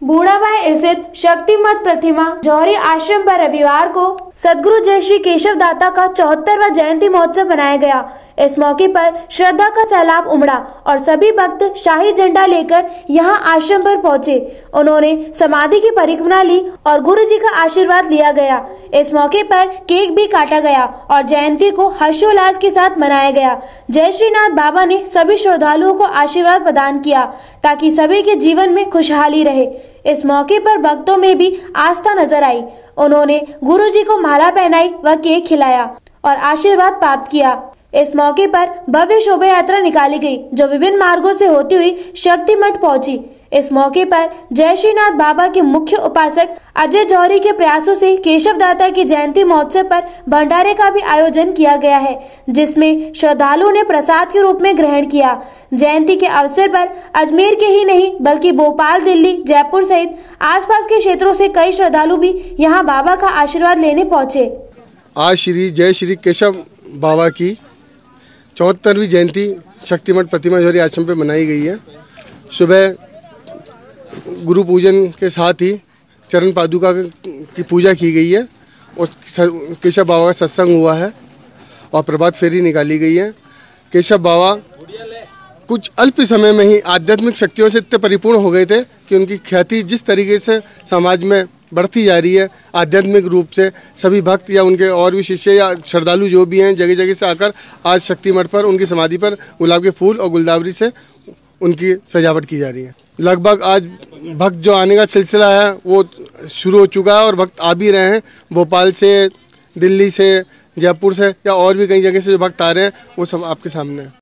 बूढ़ाबाई स्थित शक्ति मठ प्रतिमा जौहरी आश्रम पर रविवार को सदगुरु जय श्री केशव दाता का 74वां जयंती महोत्सव मनाया गया। इस मौके पर श्रद्धा का सैलाब उमड़ा और सभी भक्त शाही झंडा लेकर यहां आश्रम पर पहुंचे। उन्होंने समाधि की परिक्रमा ली और गुरु जी का आशीर्वाद लिया गया। इस मौके पर केक भी काटा गया और जयंती को हर्षोल्लास के साथ मनाया गया। जय श्रीनाथ बाबा ने सभी श्रद्धालुओं को आशीर्वाद प्रदान किया ताकि सभी के जीवन में खुशहाली रहे। इस मौके पर भक्तों में भी आस्था नजर आई। उन्होंने गुरु जी को माला पहनाई व केक खिलाया और आशीर्वाद प्राप्त किया। इस मौके पर भव्य शोभा यात्रा निकाली गई जो विभिन्न मार्गों से होती हुई शक्ति मठ पहुंची। इस मौके पर जय श्रीनाथ बाबा के मुख्य उपासक अजय जौहरी के प्रयासों से केशव दाता की जयंती महोत्सव पर भंडारे का भी आयोजन किया गया है, जिसमें श्रद्धालुओं ने प्रसाद के रूप में ग्रहण किया। जयंती के अवसर पर अजमेर के ही नहीं बल्कि भोपाल, दिल्ली, जयपुर सहित आसपास के क्षेत्रों से कई श्रद्धालु भी यहां बाबा का आशीर्वाद लेने पहुंचे। आज श्री जय श्री केशव बाबा की 74वीं जयंती शक्ति मठ प्रतिमा जौहरी आश्रम पे मनाई गई है। सुबह गुरु पूजन के साथ ही चरण पादुका की पूजा की गई है और केशव बाबा का सत्संग हुआ है और प्रभात फेरी निकाली गई है। केशव बाबा कुछ अल्प समय में ही आध्यात्मिक शक्तियों से इतने परिपूर्ण हो गए थे कि उनकी ख्याति जिस तरीके से समाज में बढ़ती जा रही है, आध्यात्मिक रूप से सभी भक्त या उनके और भी शिष्य या श्रद्धालु जो भी हैं जगह जगह से आकर आज शक्ति मठ पर उनकी समाधि पर गुलाब के फूल और गुलदावरी से उनकी सजावट की जा रही है। लगभग आज भक्त जो आने का सिलसिला है वो शुरू हो चुका है और भक्त आ भी रहे हैं। भोपाल से, दिल्ली से, जयपुर से या और भी कई जगह से जो भक्त आ रहे हैं वो सब आपके सामने है।